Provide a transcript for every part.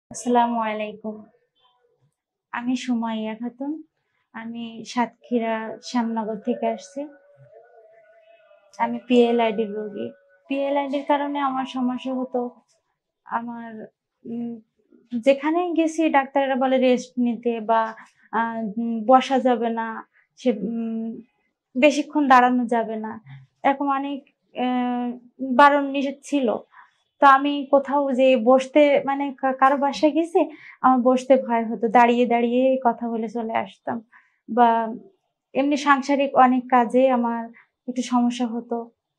আসসালামু আলাইকুম। আমি সুমাইয়া খাতুন। আমি সাতক্ষীরা শ্যামনগর থেকে আসছি। আমি পিএলআইডির রোগী। পিএলআইডির কারণে আমার সমস্যা হতো। আমার উম যেখানেই গেছি ডাক্তাররা বলে রেস্ট নিতে বা বসা যাবে না, সে বেশিক্ষণ দাঁড়ানো যাবে না। এরকম অনেক অ্যা বারণ নিষেধ ছিল। তো আমি কোথাও যে বসতে মানে কারো বাসায় গেছি, আমার বসতে ভয় হতো। দাঁড়িয়ে, দাঁড়িয়ে কথা বলে চলে আসতাম। বা এমনি সাংসারিক অনেক কাজে আমার একটু সমস্যা হতো।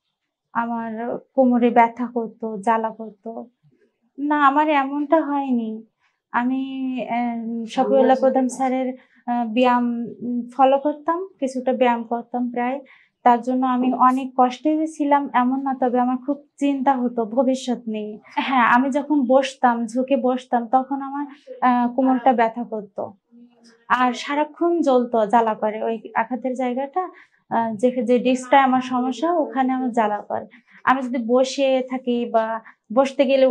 আমার কোমরে ব্যথা করতো, জ্বালা করতো। না, আমার এমনটা হয়নি। আমি অ্যা শফিউল্লাহ প্রধান স্যারের ব্যায়াম ফলো করতাম। কিছুটা ব্যায়াম করতাম প্রায়। তার জন্য আমি অনেক কষ্টে যে ছিলাম এমন না, তবে আমার খুব চিন্তা হতো ভবিষ্যৎ নিয়ে। হ্যাঁ, আমি যখন বসতাম, ঝুঁকে বসতাম তখন আমার কোমরটা ব্যথা করতো। আর সারাক্ষণ জ্বালা করে। ওই আঘাতের জায়গাটা যে ডিস্কটায় আমার সমস্যা ওখানে আমার জ্বালা করে। আমি যদি বসে থাকি বা বসতে গেলে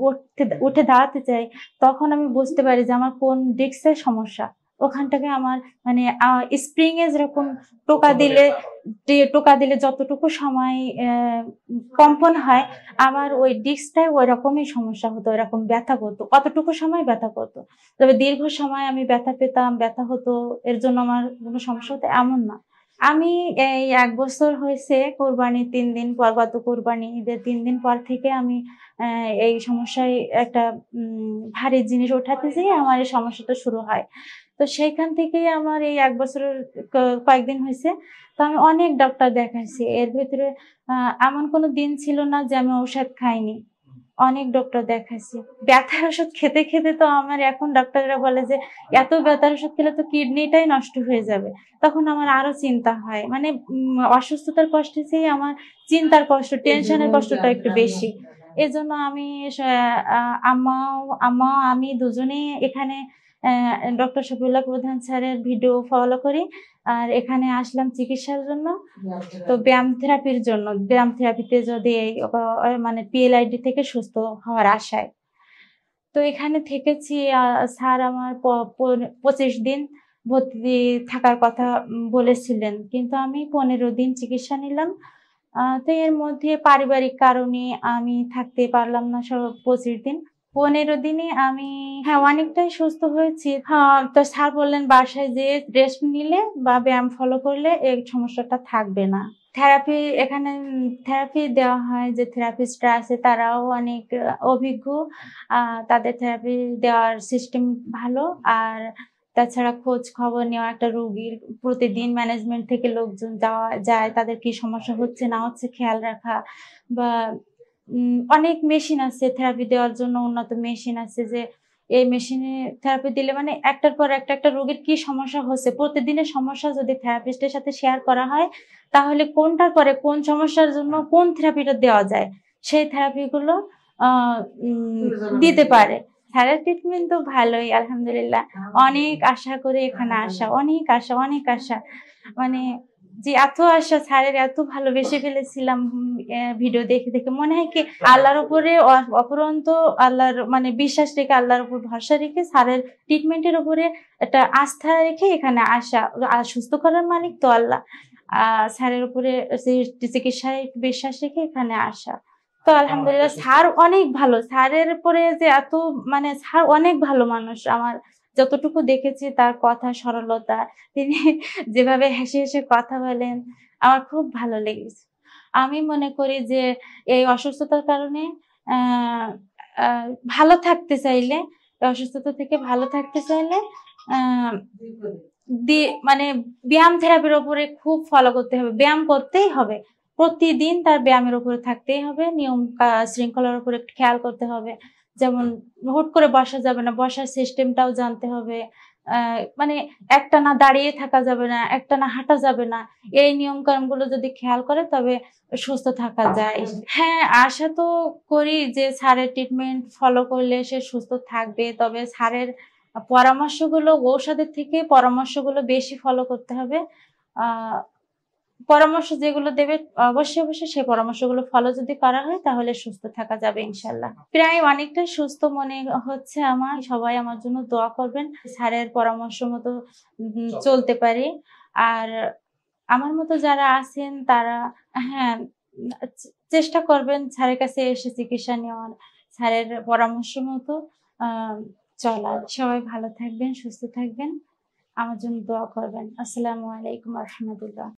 উঠে দাঁড়াতে চাই, তখন আমি বুঝতে পারি যে আমার কোন ডিস্কের সমস্যা। ওখান থেকে আমার মানে স্প্রিং এ যেরকম টোকা দিলে টোকা দিলে যতটুকু সময় কম্পন হয়, আমার ওই ডিস্কটায় ওইরকমই সমস্যা হতো, ওইরকম ব্যথা করতো। অতটুকু সময় ব্যথা করতো। তবে দীর্ঘ সময় আমি ব্যথা পেতাম, ব্যথা হতো, এর জন্য আমার কোনো সমস্যা হতো এমন না। আমি এই ১ বছর হয়েছে কোরবানির ৩ দিন পর, গত কোরবানি ঈদের ৩ দিন পর থেকে আমি এই সমস্যায় একটা ভারী জিনিস ওঠাতে যেয়ে আমার এই সমস্যাটা শুরু হয়। তো সেইখান থেকেই আমার এই ১ বছরের ক কয়েকদিন হইছে। তো আমি অনেক ডক্টর দেখাইছি। এর ভেতরে আ এমন কোনো দিন ছিল না যে আমি ঔষধ খাইনি। অনেক ডক্টর দেখাইছি। ব্যথার ওষুধ খেতে, খেতে তো আমার এখন ডাক্তাররা বলে যে, "এত ব্যথার ওষুধ খেলে তো কিডনিটাই নষ্ট হয়ে যাবে।" তখন আমার আরো চিন্তা হয়। মানে অসুস্থতার কষ্টের চেয়ে আমার চিন্তার কষ্ট, টেনশনের কষ্টটা একটু বেশি। এজন্য আমি আ আম্মাও আম্মা আমি দুজনেই এখানে ডক্টর শফিউল্লাহ প্রধান স্যারের ভিডিও ফলো করি। আর এখানে আসলাম চিকিৎসার জন্য। তো ব্যায়াম থেরাপির জন্য। ব্যায়াম থেরাপিতে যদি এই মানে পিএলআইডি থেকে সুস্থ হওয়ার আশায়। তো এখানে থেকেছি স্যার আমার ২৫ দিন ভর্তি থাকার কথা বলেছিলেন। কিন্তু আমি ১৫ দিন চিকিৎসা নিলাম। তো এর মধ্যে পারিবারিক কারণে আমি থাকতে পারলাম না ২৫ দিন। ১৫ দিনে আমি অনেকটাই সুস্থ হয়েছি। তো স্যার বললেন বাসায় যেয়ে রেস্ট নিলে বা ব্যায়াম ফলো করলে এই সমস্যাটা থাকবে না। থেরাপি এখানে থেরাপি দেওয়া হয়, যে থেরাপিস্টরা আছে তারাও অনেক অভিজ্ঞ। আ তাদের থেরাপি দেওয়ার সিস্টেম ভালো। আর তাছাড়া খোঁজ খবর নেওয়া একটা রোগীর প্রতিদিন ম্যানেজমেন্ট থেকে লোকজন যায়, তাদের কি সমস্যা হচ্ছে না হচ্ছে খেয়াল রাখা বা অনেক মেশিন আছে থেরাপি দেওয়ার জন্য, উন্নত মেশিন আছে যে এই মেশিনে থেরাপি দিলে মানে একটার পর একটা রোগীর কি সমস্যা হচ্ছে, প্রতিদিনের সমস্যা যদি থেরাপিস্টের সাথে শেয়ার করা হয়, তাহলে কোনটার পরে কোন সমস্যার জন্য কোন থেরাপিটা দেওয়া যায়, সেই থেরাপিগুলো আ উম দিতে পারে। স্যারের ট্রিটমেন্ট তো ভালোই আলহামদুলিল্লাহ। অনেক আশা করে এখানে আসা, অনেক আশা, অনেক আশা। মানে যে এত আশা, স্যারের এত ভালোবেসে ফেলেছিলাম ভিডিও দেখে, দেখে মনে হয় কি আল্লাহর উপরে অফুরন্ত আল্লাহর মানে বিশ্বাস রেখে, আল্লাহর উপর ভরসা রেখে স্যারের ট্রিটমেন্টের উপরে একটা আস্থা রেখে এখানে আসা। আর সুস্থ করার মালিক তো আল্লাহ। স্যারের উপরে চিকিৎসায় বিশ্বাস রেখে এখানে আসা। তো আলহামদুলিল্লাহ স্যার অনেক ভালো। স্যারের উপরে যে এত মানে স্যার অনেক ভালো মানুষ। আমার যতটুকু দেখেছি তার কথা সরলতা, তিনি যেভাবে হেসে, হেসে কথা বলেন, আমার খুব ভালো লেগেছে। আমি মনে করি যে এই অসুস্থতার কারণে আ আ ভালো থাকতে চাইলে, এই অসুস্থতা থেকে ভালো থাকতে চাইলে আ মানে ব্যায়াম থেরাপির উপরে খুব ফলো করতে হবে। ব্যায়াম করতেই হবে। প্রতিদিন তার ব্যায়ামের উপরে থাকতেই হবে। নিয়ম শৃঙ্খলার উপরে খেয়াল করতে হবে। যেমন হুট করে বসা যাবে না, বসার সিস্টেমটাও জানতে হবে। আ মানে একটানা দাঁড়িয়ে থাকা যাবে না, একটানা হাঁটা যাবে না। এই নিয়মকানুনগুলো যদি খেয়াল করে তবে সুস্থ থাকা যায়। হ্যাঁ, আশা তো করি যে স্যারের ট্রিটমেন্ট ফলো করলে সে সুস্থ থাকবে। তবে স্যারের পরামর্শগুলো, ঔষধের থেকে পরামর্শগুলো বেশি ফলো করতে হবে। আ পরামর্শ যেগুলো দেবে অবশ্যই অবশ্যই সেই পরামর্শগুলো ফলো যদি করা হয় তাহলে সুস্থ থাকা যাবে ইনশাল্লাহ। প্রায় অনেকটা সুস্থ মনে হচ্ছে আমার। সবাই আমার জন্য দোয়া করবেন। স্যারের পরামর্শ মতো চলতে পারি। আর আমার মতো যারা আছেন তারা হ্যাঁ, চেষ্টা করবেন স্যারের কাছে এসে চিকিৎসা নেওয়ার, স্যারের পরামর্শ মতো আ চলার। সবাই ভালো থাকবেন, সুস্থ থাকবেন। আমার জন্য দোয়া করবেন। আসসালামু আলাইকুম ওয়া রাহমাতুল্লাহ।